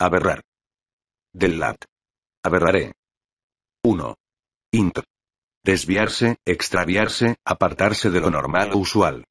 Aberrar. Del lat. Aberraré. 1. Int. Desviarse, extraviarse, apartarse de lo normal o usual.